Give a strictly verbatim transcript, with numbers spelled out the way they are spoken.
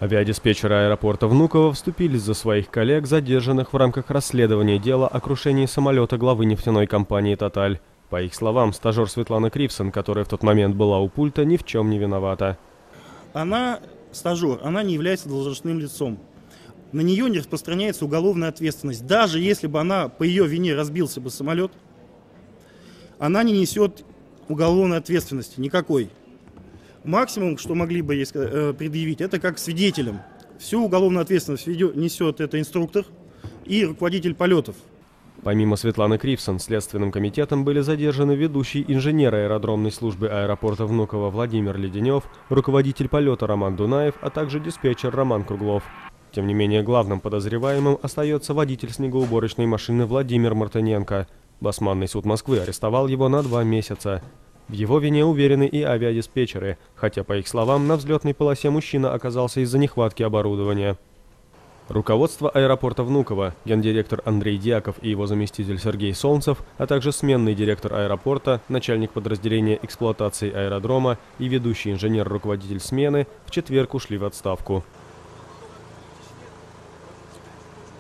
Авиадиспетчеры аэропорта Внуково вступились за своих коллег, задержанных в рамках расследования дела о крушении самолета главы нефтяной компании «Тоталь». По их словам, стажер Светлана Кривсон, которая в тот момент была у пульта, ни в чем не виновата. Она стажер, она не является должностным лицом. На нее не распространяется уголовная ответственность. Даже если бы она по ее вине разбился бы самолет, она не несет уголовной ответственности никакой. Максимум, что могли бы ей предъявить, это как свидетелям. Всю уголовную ответственность несет это инструктор и руководитель полетов. Помимо Светланы Кривсон, Следственным комитетом были задержаны ведущий инженер аэродромной службы аэропорта Внуково Владимир Леденев, руководитель полета Роман Дунаев, а также диспетчер Роман Круглов. Тем не менее, главным подозреваемым остается водитель снегоуборочной машины Владимир Мартыненко. Басманный суд Москвы арестовал его на два месяца. В его вине уверены и авиадиспетчеры, хотя, по их словам, на взлетной полосе мужчина оказался из-за нехватки оборудования. Руководство аэропорта Внуково, гендиректор Андрей Дьяков и его заместитель Сергей Солнцев, а также сменный директор аэропорта, начальник подразделения эксплуатации аэродрома и ведущий инженер-руководитель смены в четверг ушли в отставку.